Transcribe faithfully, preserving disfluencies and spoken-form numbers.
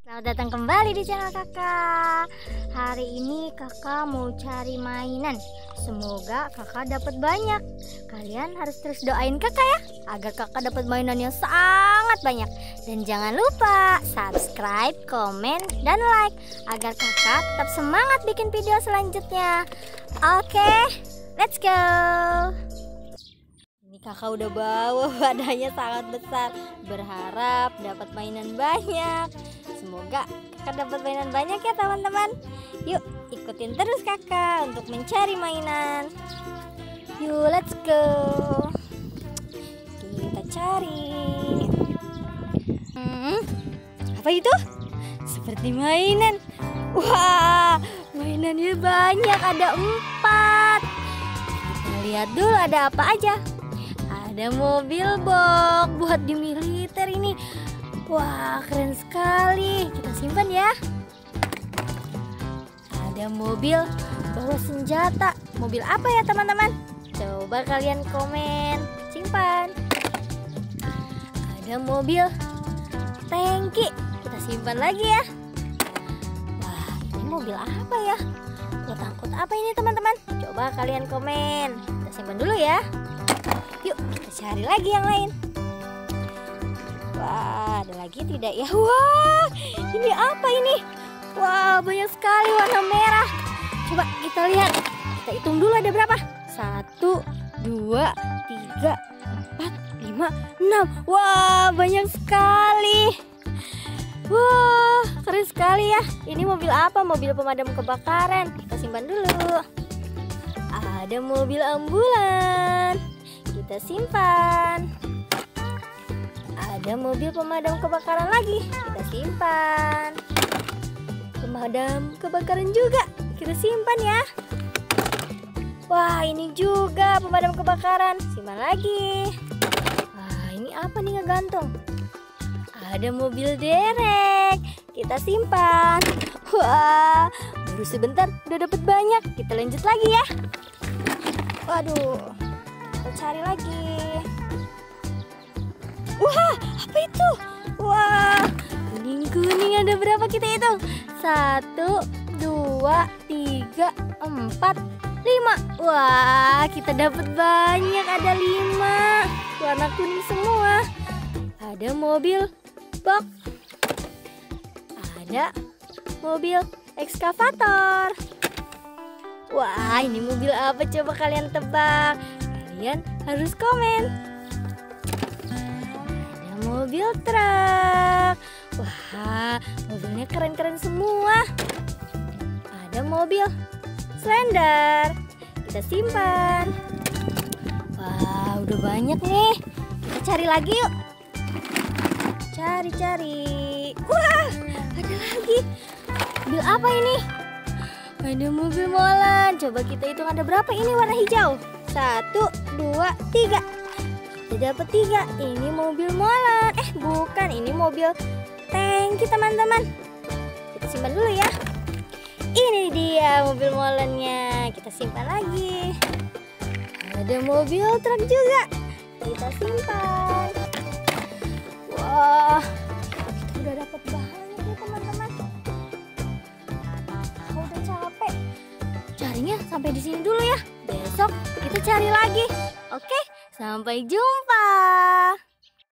Selamat datang kembali di channel kakak. Hari ini kakak mau cari mainan. Semoga kakak dapat banyak. Kalian harus terus doain kakak ya, agar kakak dapat mainan yang sangat banyak. Dan jangan lupa subscribe, komen, dan like, agar kakak tetap semangat bikin video selanjutnya. Oke, let's go. Ini kakak udah bawa wadahnya sangat besar, berharap dapat mainan banyak. Semoga kakak dapat mainan banyak ya teman-teman. Yuk ikutin terus kakak untuk mencari mainan. Yuk let's go. Kita cari. hmm, Apa itu? Seperti mainan. Wah, mainannya banyak, ada empat. Kita lihat dulu ada apa aja. Ada mobil box buat di militer ini. Wah, keren sekali. Kita simpan ya. Ada mobil bawa senjata. Mobil apa ya teman-teman? Coba kalian komen. Simpan. Ada mobil tangki. Kita simpan lagi ya. Wah, ini mobil apa ya? Buat angkut apa ini teman-teman? Coba kalian komen. Kita simpan dulu ya. Yuk kita cari lagi yang lain. Wah, ada lagi tidak ya? Wah, ini apa ini? Wah, banyak sekali warna merah. Coba kita lihat. Kita hitung dulu ada berapa? Satu, dua, tiga, empat, lima, enam. Wah, banyak sekali. Wah, keren sekali ya. Ini mobil apa? Mobil pemadam kebakaran. Kita simpan dulu. Ada mobil ambulan. Kita simpan. Ada mobil pemadam kebakaran lagi. Kita simpan. Pemadam kebakaran juga. Kita simpan ya. Wah, ini juga pemadam kebakaran. Simpan lagi. Wah, ini apa nih ngegantung? Ada mobil derek. Kita simpan. Wah, baru sebentar udah dapat banyak. Kita lanjut lagi ya. Waduh, kita cari lagi. Wah, apa itu? Wah, kuning-kuning ada berapa kita hitung? Satu, dua, tiga, empat, lima. Wah, kita dapat banyak, ada lima. Warna kuning semua. Ada mobil box. Ada mobil ekskavator. Wah, ini mobil apa? Coba kalian tebak. Kalian harus komen. Mobil truk. Wah, mobilnya keren-keren semua. Ada mobil slender. Kita simpan. Wah, udah banyak nih. Kita cari lagi yuk. Cari-cari. Wah, ada lagi. Mobil apa ini? Ada mobil molen. Coba kita hitung ada berapa ini warna hijau. Satu, dua, tiga. Kita dapat tiga. Ini mobil molen. Eh bukan, ini mobil tangki teman-teman. Kita simpan dulu ya. Ini dia mobil molennya. Kita simpan lagi. Ada mobil truk juga. Kita simpan. Wah, kita udah dapat banyak nih teman-teman. Aku udah capek. Carinya sampai di sini dulu ya. Besok kita cari lagi. Oke? Sampai jumpa.